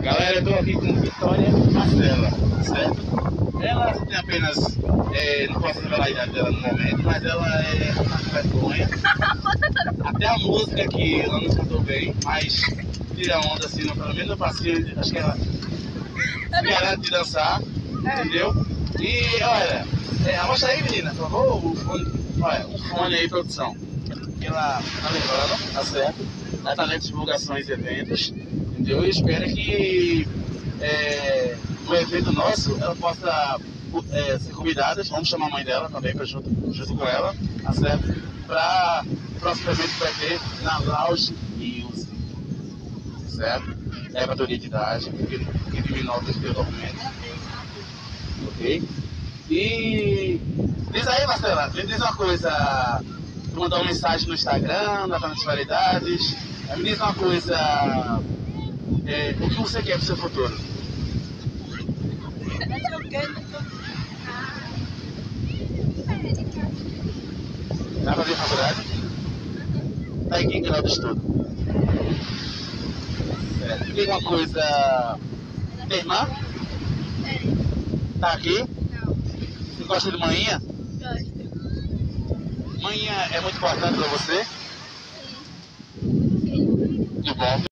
Galera, eu tô aqui com Vitória Marcela, certo? Ela tem apenas, não posso revelar a idade dela no momento, mas ela é uma vergonha. Até a música que ela não cantou bem, mas tira onda assim, pelo menos no passinho, acho que ela se garante de dançar, entendeu? E olha, mostra aí, menina, por favor, o fone, olha, o fone aí, produção. Que ela tá levando, tá certo? Ela tá dentro de divulgações e eventos, entendeu? Eu espero que no evento nosso ela possa ser convidada. Vamos chamar a mãe dela também para junto com ela, tá certo? Para o próximo evento que vai ter na Lounge Music, certo? É para toda a entidade, porque de nota de documento, ok? E diz aí, Marcela, me diz uma coisa. Tu mandou uma mensagem no Instagram, na Transparidades. Me diz uma coisa, o que você quer pro seu futuro? Vai fazer faculdade? Tá em que grau de estudo? Me diz uma coisa, tem irmã? Tá aqui? Não. Você gosta de manhinha? Gosto. Manhinha é muito importante pra você? Sim. Que bom.